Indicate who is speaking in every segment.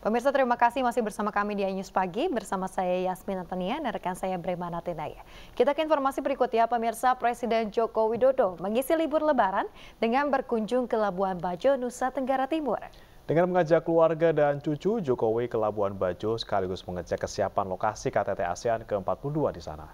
Speaker 1: Pemirsa, terima kasih masih bersama kami di iNews Pagi bersama saya Yasmin Antania dan rekan saya Bremana Tenaya. Kita ke informasi berikutnya, pemirsa. Presiden Joko Widodo mengisi libur Lebaran dengan berkunjung ke Labuan Bajo, Nusa Tenggara Timur.
Speaker 2: Dengan mengajak keluarga dan cucu, Jokowi ke Labuan Bajo sekaligus mengecek kesiapan lokasi KTT ASEAN ke-42 di sana.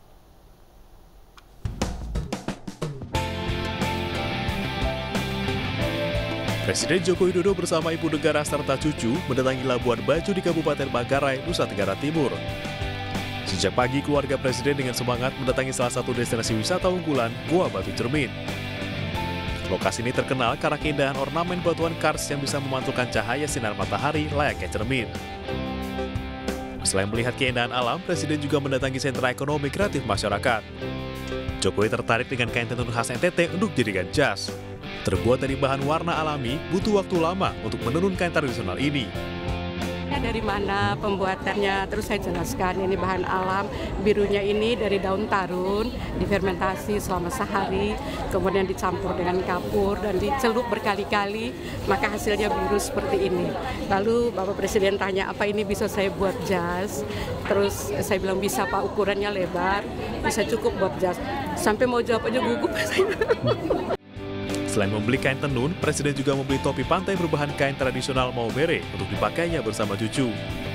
Speaker 3: Presiden Joko Widodo bersama ibu negara serta cucu mendatangi Labuan Bajo di Kabupaten Manggarai, Nusa Tenggara Timur. Sejak pagi, keluarga Presiden dengan semangat mendatangi salah satu destinasi wisata unggulan, Goa Batu Cermin. Lokasi ini terkenal karena keindahan ornamen batuan kars yang bisa memantulkan cahaya sinar matahari layaknya cermin. Selain melihat keindahan alam, Presiden juga mendatangi sentra ekonomi kreatif masyarakat. Jokowi tertarik dengan kain tenun khas NTT untuk dijadikan jas. Terbuat dari bahan warna alami, butuh waktu lama untuk menenun kain tradisional ini.
Speaker 4: Dari mana pembuatannya, terus saya jelaskan ini bahan alam, birunya ini dari daun tarun, difermentasi selama sehari, kemudian dicampur dengan kapur dan dicelup berkali-kali, maka hasilnya biru seperti ini. Lalu Bapak Presiden tanya, apa ini bisa saya buat jas? Terus saya bilang bisa Pak, ukurannya lebar, bisa cukup buat jas. Sampai mau jawab aja gugup saya.
Speaker 3: Selain membeli kain tenun, Presiden juga membeli topi pantai berbahan kain tradisional Maumere untuk dipakainya bersama cucu.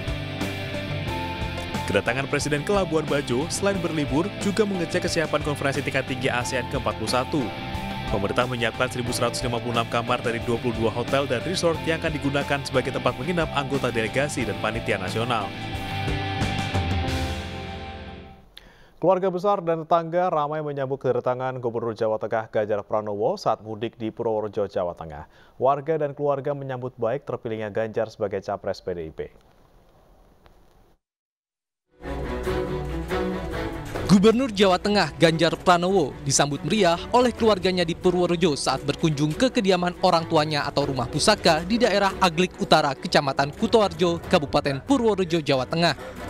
Speaker 3: Kedatangan Presiden ke Labuan Bajo selain berlibur juga mengecek kesiapan konferensi tingkat tinggi ASEAN ke-41. Pemerintah menyiapkan 1.156 kamar dari 22 hotel dan resort yang akan digunakan sebagai tempat menginap anggota delegasi dan panitia nasional.
Speaker 2: Keluarga besar dan tetangga ramai menyambut kedatangan Gubernur Jawa Tengah Ganjar Pranowo saat mudik di Purworejo, Jawa Tengah. Warga dan keluarga menyambut baik terpilihnya Ganjar sebagai capres PDIP.
Speaker 5: Gubernur Jawa Tengah Ganjar Pranowo disambut meriah oleh keluarganya di Purworejo saat berkunjung ke kediaman orang tuanya atau rumah pusaka di daerah Aglik Utara, Kecamatan Kutoarjo, Kabupaten Purworejo, Jawa Tengah.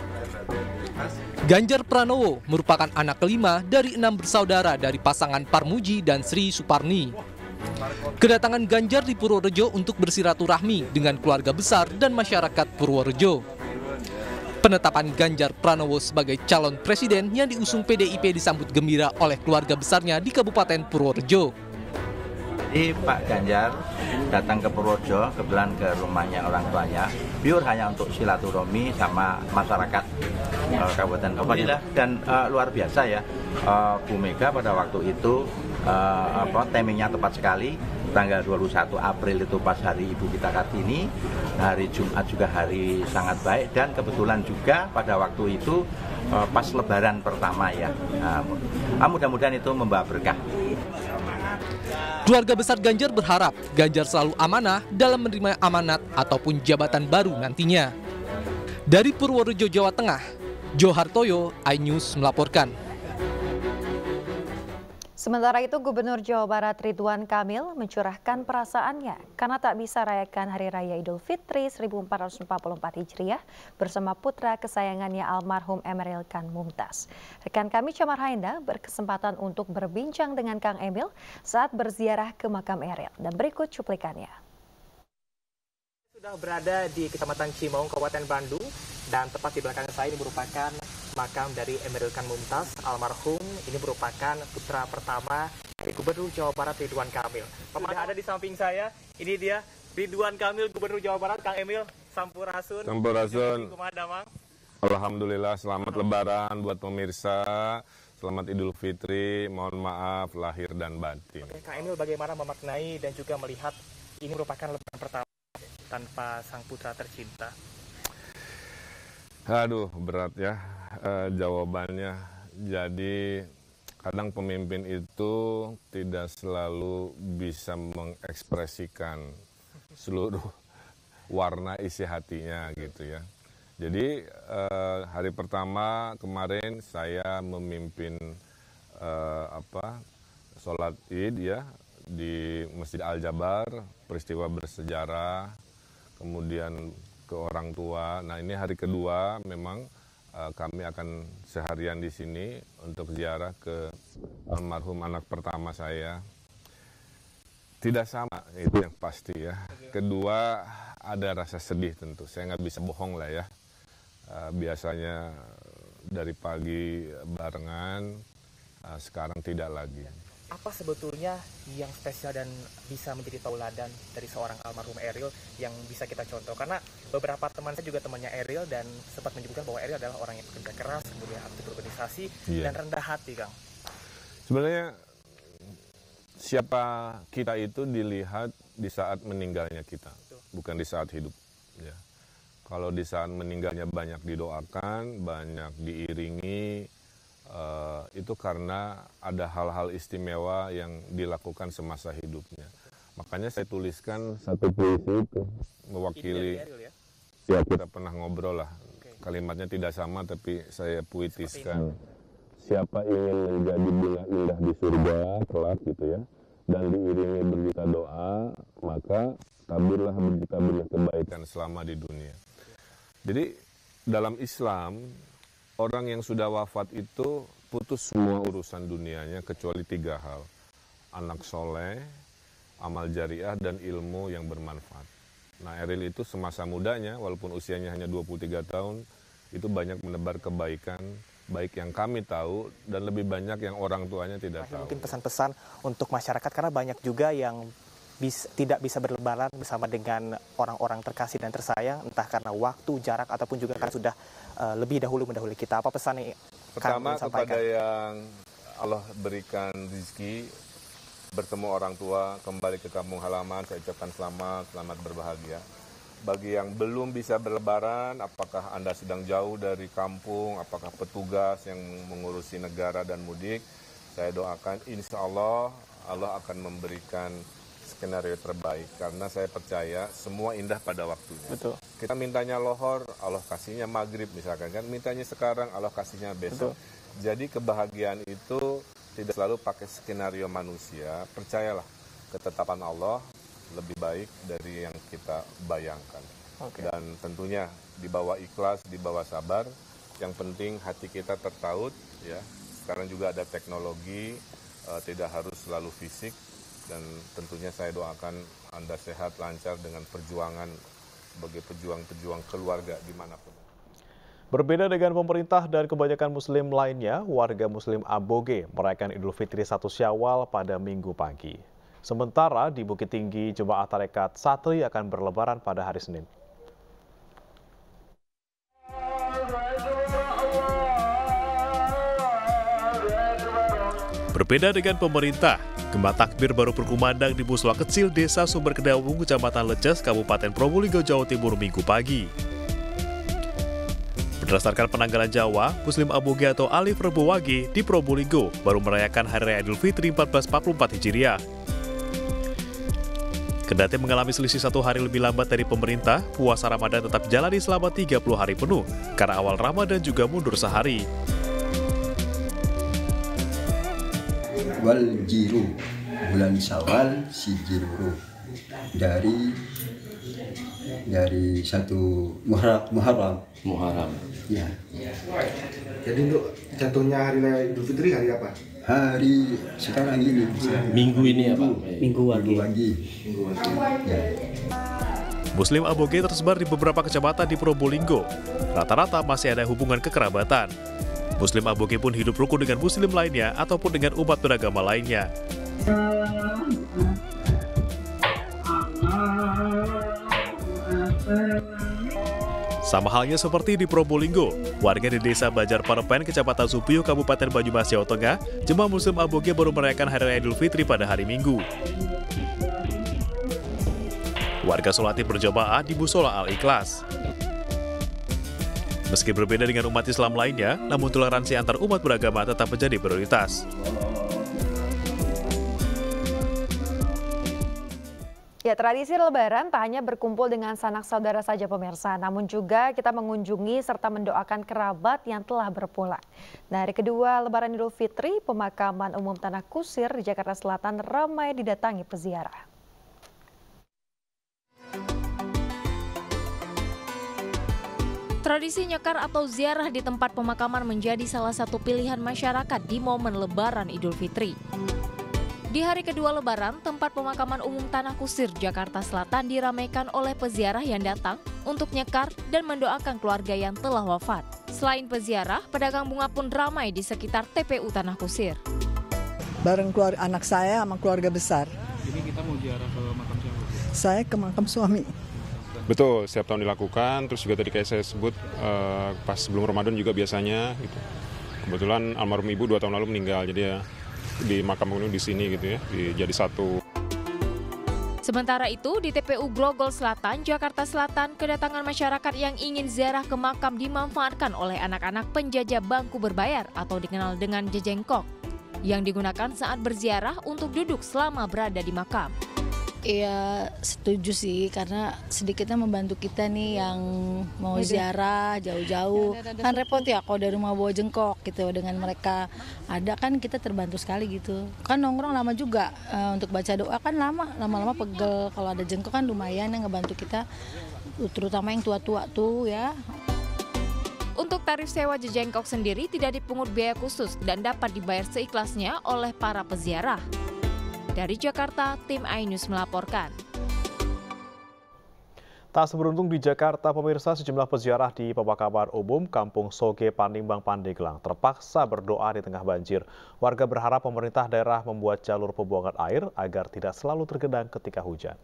Speaker 5: Ganjar Pranowo merupakan anak kelima dari 6 bersaudara dari pasangan Parmuji dan Sri Suparni. Kedatangan Ganjar di Purworejo untuk bersilaturahmi dengan keluarga besar dan masyarakat Purworejo. Penetapan Ganjar Pranowo sebagai calon presiden yang diusung PDIP disambut gembira oleh keluarga besarnya di Kabupaten Purworejo.
Speaker 6: Jadi Pak Ganjar datang ke Purworejo, kebetulan ke rumahnya orang tuanya, pure hanya untuk silaturahmi sama masyarakat Kabupaten Purworejo. Dan luar biasa ya, Bu Mega pada waktu itu timingnya tepat sekali, tanggal 21 April itu pas hari Ibu kita Kartini, hari Jumat juga hari sangat baik, dan kebetulan juga pada waktu itu pas Lebaran pertama ya. Mudah-mudahan itu membawa berkah.
Speaker 5: Keluarga besar Ganjar berharap Ganjar selalu amanah dalam menerima amanat ataupun jabatan baru nantinya. Dari Purworejo, Jawa Tengah, Johartoyo, iNews melaporkan.
Speaker 1: Sementara itu, Gubernur Jawa Barat Ridwan Kamil mencurahkan perasaannya karena tak bisa rayakan Hari Raya Idul Fitri 1444 Hijriah bersama putra kesayangannya almarhum Emeril Khan Mumtaz. Rekan kami Camar Hainda berkesempatan untuk berbincang dengan Kang Emil saat berziarah ke makam Eril, dan berikut cuplikannya.
Speaker 7: Sudah berada di Kecamatan Cimong, Kabupaten Bandung, dan tepat di belakang saya ini merupakan makam dari Emeril Khan Mumtaz almarhum. Ini merupakan putra pertama dari Gubernur Jawa Barat Ridwan Kamil. Sudah ada di samping saya, ini dia Ridwan Kamil, Gubernur Jawa Barat. Kang Emil, Sampurasun.
Speaker 8: Sampurasun. Alhamdulillah, selamat Lebaran buat pemirsa. Selamat Idul Fitri, mohon maaf lahir dan batin.
Speaker 7: Kang Emil, bagaimana memaknai dan juga melihat ini merupakan Lebaran pertama tanpa sang putra tercinta?
Speaker 8: Aduh, berat ya jawabannya. Jadi kadang pemimpin itu tidak selalu bisa mengekspresikan seluruh warna isi hatinya gitu ya. Jadi hari pertama kemarin saya memimpin sholat Id ya di Masjid Al-Jabar, peristiwa bersejarah, kemudian ke orang tua. Nah, ini hari kedua memang kami akan seharian di sini untuk ziarah ke almarhum anak pertama saya. Tidak sama, itu yang pasti ya. Kedua, ada rasa sedih tentu. Saya nggak bisa bohong lah ya. Biasanya dari pagi barengan, sekarang tidak lagi.
Speaker 7: Apa sebetulnya yang spesial dan bisa menjadi tauladan dari seorang almarhum Eril yang bisa kita contoh? Karena beberapa teman saya juga temannya Eril dan sempat menyebutkan bahwa Eril adalah orang yang bekerja keras, kemudian aktif berorganisasi, dan rendah hati, Kang.
Speaker 8: Sebenarnya siapa kita itu dilihat di saat meninggalnya kita, bukan di saat hidup. Ya. Kalau di saat meninggalnya banyak didoakan, banyak diiringi, itu karena ada hal-hal istimewa yang dilakukan semasa hidupnya. Makanya saya tuliskan satu puisi itu mewakili. Ya, kita pernah ngobrol lah. Kalimatnya tidak sama tapi saya puitiskan. Siapa ingin menjadi bunga indah di surga kelak gitu ya, dan diiringi berjuta doa, maka tabirlah berjuta benih kebaikan selama di dunia. Jadi dalam Islam, orang yang sudah wafat itu putus semua urusan dunianya kecuali 3 hal. Anak soleh, amal jariah, dan ilmu yang bermanfaat. Nah, Eril itu semasa mudanya, walaupun usianya hanya 23 tahun, itu banyak menebar kebaikan, baik yang kami tahu, dan lebih banyak yang orang tuanya tidak tahu.
Speaker 7: Mungkin pesan-pesan untuk masyarakat, karena banyak juga yang tidak bisa berlebaran bersama dengan orang-orang terkasih dan tersayang, entah karena waktu, jarak, ataupun juga karena sudah lebih dahulu mendahului kita. Apa pesan yang
Speaker 8: pertama kepada yang Allah berikan rezeki bertemu orang tua, kembali ke kampung halaman, saya ucapkan selamat berbahagia. Bagi yang belum bisa berlebaran, apakah Anda sedang jauh dari kampung, apakah petugas yang mengurusi negara dan mudik, saya doakan insya Allah akan memberikan skenario terbaik, karena saya percaya semua indah pada waktunya.
Speaker 7: Betul.
Speaker 8: Kita mintanya lohor, Allah kasihnya maghrib misalkan kan, mintanya sekarang, Allah kasihnya besok. Betul. Jadi kebahagiaan itu tidak selalu pakai skenario manusia. Percayalah, ketetapan Allah lebih baik dari yang kita bayangkan. Dan tentunya dibawa ikhlas, dibawa sabar. Yang penting hati kita tertaut. Ya. Sekarang juga ada teknologi, tidak harus selalu fisik. Dan tentunya saya doakan Anda sehat, lancar dengan perjuangan sebagai pejuang-pejuang keluarga dimanapun.
Speaker 2: Berbeda dengan pemerintah dan kebanyakan muslim lainnya, warga muslim Aboge merayakan Idul Fitri 1 Syawal pada Minggu pagi. Sementara di Bukit Tinggi, jemaah tarekat Satri akan berlebaran pada hari Senin.
Speaker 3: Berbeda dengan pemerintah, gema takbir baru berkumandang di musala kecil Desa Sumber Kedawung, Kecamatan Leces, Kabupaten Probolinggo, Jawa Timur Minggu pagi. Berdasarkan penanggalan Jawa, Muslim Aboge atau Alif Rebo Wage di Probolinggo baru merayakan Hari Raya Idul Fitri 1444 Hijriah. Kendati mengalami selisih 1 hari lebih lambat dari pemerintah, puasa Ramadan tetap jalani selama 30 hari penuh, karena awal Ramadan juga mundur sehari.
Speaker 9: Wal jiru, bulan Syawal si jiruru, dari 1 Muharram. Ya.
Speaker 10: Jadi untuk jatuhnya Hari Raya Idul Fitri hari apa?
Speaker 9: Hari sekarang ini.
Speaker 11: Minggu ini ya Pak?
Speaker 9: Minggu pagi. Ya.
Speaker 3: Muslim Aboge tersebar di beberapa kecamatan di Probolinggo. Rata-rata masih ada hubungan kekerabatan. Muslim Aboge pun hidup rukun dengan muslim lainnya ataupun dengan umat beragama lainnya. Sama halnya seperti di Probolinggo, warga di Desa Bajar Parepen, Kecamatan Supiyo, Kabupaten Banyumas, Jawa Tengah, jemaah Muslim Aboge baru merayakan Hari Raya Idul Fitri pada hari Minggu. Warga sholat berjamaah di Musola Al-Ikhlas. Meski berbeda dengan umat Islam lainnya, namun toleransi antar umat beragama tetap menjadi prioritas.
Speaker 1: Ya, tradisi Lebaran tak hanya berkumpul dengan sanak saudara saja pemirsa, namun juga kita mengunjungi serta mendoakan kerabat yang telah berpulang. Nah, hari kedua Lebaran Idul Fitri, pemakaman umum Tanah Kusir di Jakarta Selatan ramai didatangi peziarah.
Speaker 12: Tradisi nyekar atau ziarah di tempat pemakaman menjadi salah satu pilihan masyarakat di momen Lebaran Idul Fitri. Di hari kedua Lebaran, tempat pemakaman umum Tanah Kusir, Jakarta Selatan diramaikan oleh peziarah yang datang untuk nyekar dan mendoakan keluarga yang telah wafat. Selain peziarah, pedagang bunga pun ramai di sekitar TPU Tanah Kusir.
Speaker 11: Bareng keluarga anak saya sama keluarga besar.
Speaker 13: Jadi kita mau ziarah ke makam siapa?
Speaker 11: Saya ke makam suami.
Speaker 13: Betul, setiap tahun dilakukan. Terus juga tadi kayak saya sebut pas sebelum Ramadan juga biasanya gitu. Kebetulan almarhum ibu 2 tahun lalu meninggal, jadi ya di makam ini di sini gitu ya, jadi satu.
Speaker 12: Sementara itu, di TPU Grogol Selatan, Jakarta Selatan, kedatangan masyarakat yang ingin ziarah ke makam dimanfaatkan oleh anak-anak penjajah bangku berbayar atau dikenal dengan jejengkok, yang digunakan saat berziarah untuk duduk selama berada di makam.
Speaker 14: Iya, setuju sih, karena sedikitnya membantu kita nih yang mau ziarah jauh-jauh. Kan repot ya kalau dari rumah bawa jengkok gitu, dengan mereka ada kan kita terbantu sekali gitu. Kan nongkrong lama juga, untuk baca doa kan lama-lama pegel. Kalau ada jengkok kan lumayan yang ngebantu kita, terutama yang tua-tua tuh ya.
Speaker 12: Untuk tarif sewa jejengkok sendiri tidak dipungut biaya khusus dan dapat dibayar seikhlasnya oleh para peziarah. Dari Jakarta, tim iNews melaporkan.
Speaker 2: Tak seberuntung di Jakarta, pemirsa, sejumlah peziarah di pemakaman umum Kampung Soge, Panimbang, Pandeglang terpaksa berdoa di tengah banjir. Warga berharap pemerintah daerah membuat jalur pembuangan air agar tidak selalu tergenang ketika hujan.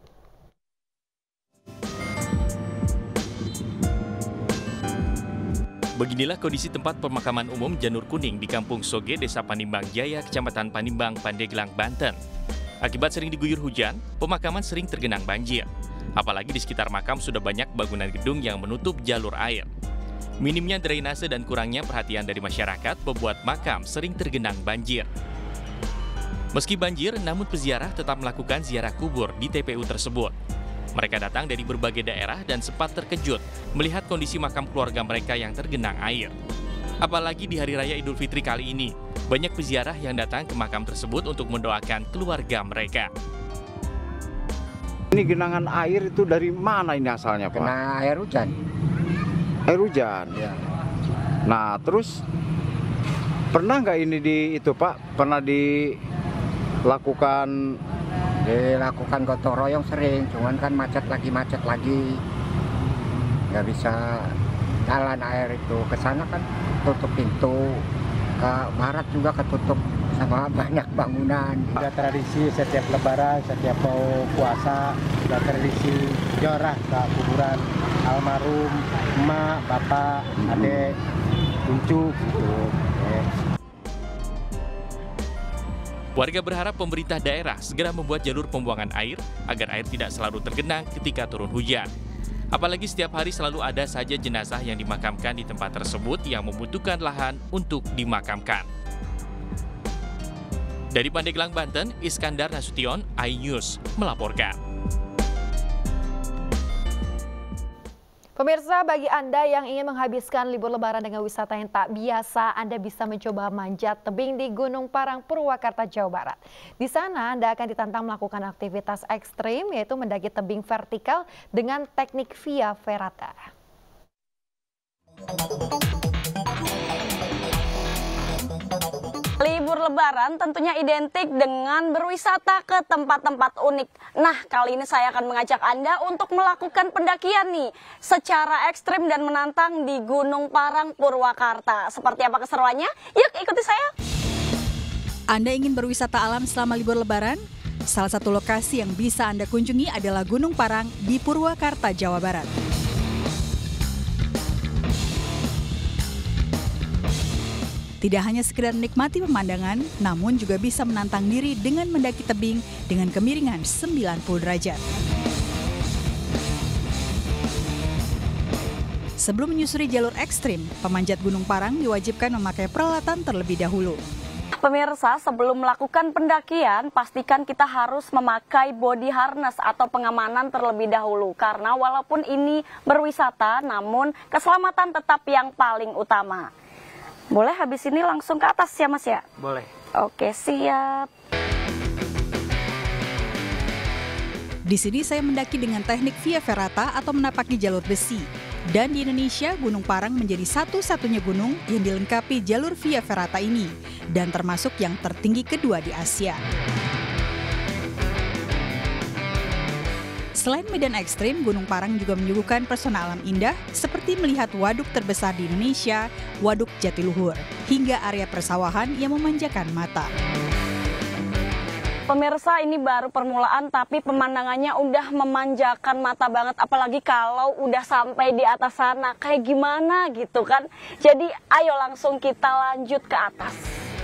Speaker 15: Beginilah kondisi tempat pemakaman umum Janur Kuning di Kampung Soge, Desa Panimbang Jaya, Kecamatan Panimbang, Pandeglang, Banten. Akibat sering diguyur hujan, pemakaman sering tergenang banjir. Apalagi di sekitar makam sudah banyak bangunan gedung yang menutup jalur air. Minimnya drainase dan kurangnya perhatian dari masyarakat membuat makam sering tergenang banjir. Meski banjir, namun peziarah tetap melakukan ziarah kubur di TPU tersebut. Mereka datang dari berbagai daerah dan sempat terkejut melihat kondisi makam keluarga mereka yang tergenang air. Apalagi di Hari Raya Idul Fitri kali ini, banyak peziarah yang datang ke makam tersebut untuk mendoakan keluarga mereka.
Speaker 16: Ini genangan air itu dari mana ini asalnya, Pak?
Speaker 17: Kena air hujan.
Speaker 16: Air hujan? Ya. Nah, terus pernah nggak ini Pernah dilakukan
Speaker 17: gotong royong sering, cuman kan macet lagi, nggak bisa jalan air itu. Ke sana kan tutup pintu, ke barat juga ketutup sama banyak bangunan.
Speaker 18: Ada tradisi setiap lebaran, setiap mau puasa, ada tradisi ziarah ke kuburan almarhum emak, bapak, adik, cucu gitu.
Speaker 15: Warga berharap pemerintah daerah segera membuat jalur pembuangan air agar air tidak selalu tergenang ketika turun hujan. Apalagi setiap hari selalu ada saja jenazah yang dimakamkan di tempat tersebut yang membutuhkan lahan untuk dimakamkan. Dari Pandeglang, Banten, Iskandar Nasution, iNews melaporkan.
Speaker 1: Pemirsa, bagi Anda yang ingin menghabiskan libur lebaran dengan wisata yang tak biasa, Anda bisa mencoba manjat tebing di Gunung Parang, Purwakarta, Jawa Barat. Di sana Anda akan ditantang melakukan aktivitas ekstrim, yaitu mendaki tebing vertikal dengan teknik via ferrata.
Speaker 19: Libur lebaran tentunya identik dengan berwisata ke tempat-tempat unik. Nah, kali ini saya akan mengajak Anda untuk melakukan pendakian nih secara ekstrim dan menantang di Gunung Parang, Purwakarta. Seperti apa keseruannya? Yuk ikuti saya.
Speaker 20: Anda ingin berwisata alam selama libur lebaran? Salah satu lokasi yang bisa Anda kunjungi adalah Gunung Parang di Purwakarta, Jawa Barat. Tidak hanya sekedar menikmati pemandangan, namun juga bisa menantang diri dengan mendaki tebing dengan kemiringan 90 derajat. Sebelum menyusuri jalur ekstrim, pemanjat Gunung Parang diwajibkan memakai peralatan terlebih dahulu.
Speaker 19: Pemirsa, sebelum melakukan pendakian, pastikan kita harus memakai body harness atau pengamanan terlebih dahulu. Karena walaupun ini berwisata, namun keselamatan tetap yang paling utama. Boleh habis ini langsung ke atas ya Mas ya?
Speaker 7: Boleh.
Speaker 19: Oke, siap.
Speaker 20: Di sini saya mendaki dengan teknik via ferrata atau menapaki jalur besi. Dan di Indonesia, Gunung Parang menjadi satu-satunya gunung yang dilengkapi jalur via ferrata ini. Dan termasuk yang tertinggi kedua di Asia. Selain medan ekstrim, Gunung Parang juga menyuguhkan pesona alam indah seperti melihat waduk terbesar di Indonesia, Waduk Jatiluhur, hingga area persawahan yang memanjakan mata.
Speaker 19: Pemirsa, ini baru permulaan tapi pemandangannya udah memanjakan mata banget, apalagi kalau udah sampai di atas sana kayak gimana gitu kan. Jadi ayo langsung kita lanjut ke atas.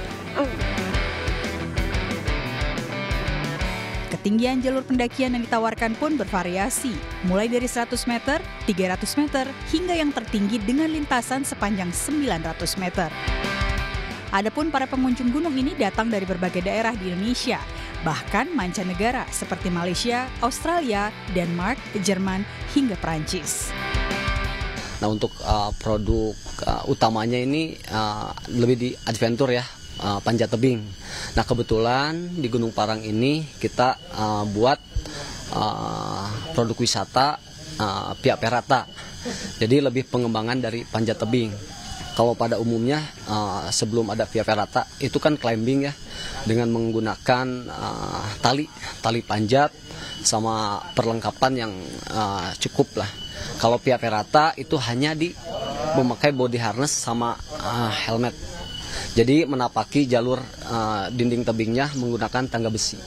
Speaker 20: Ketinggian jalur pendakian yang ditawarkan pun bervariasi, mulai dari 100 meter, 300 meter, hingga yang tertinggi dengan lintasan sepanjang 900 meter. Adapun para pengunjung gunung ini datang dari berbagai daerah di Indonesia, bahkan mancanegara seperti Malaysia, Australia, Denmark, Jerman, hingga Perancis.
Speaker 21: Nah, untuk produk utamanya ini lebih di adventure ya, panjat tebing. Nah, kebetulan di Gunung Parang ini kita buat produk wisata pihak Perata. Jadi lebih pengembangan dari panjat tebing. Kalau pada umumnya sebelum ada via ferrata itu kan climbing ya, dengan menggunakan tali panjat sama perlengkapan yang cukup lah. Kalau via ferrata itu hanya memakai body harness sama helmet. Jadi menapaki jalur dinding tebingnya menggunakan tangga besi.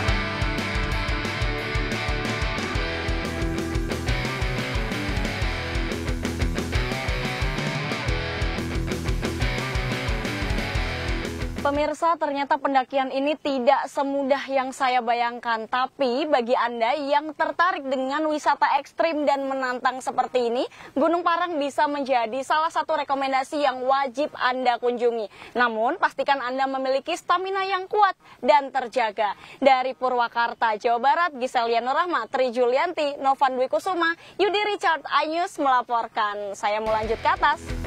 Speaker 19: Pemirsa, ternyata pendakian ini tidak semudah yang saya bayangkan. Tapi bagi Anda yang tertarik dengan wisata ekstrim dan menantang seperti ini, Gunung Parang bisa menjadi salah satu rekomendasi yang wajib Anda kunjungi. Namun, pastikan Anda memiliki stamina yang kuat dan terjaga. Dari Purwakarta, Jawa Barat, Giselian Nurahma, Tri Julianti, Novan Dwi Kusuma, Yudi Richard, iNews melaporkan. Saya mau lanjut ke atas.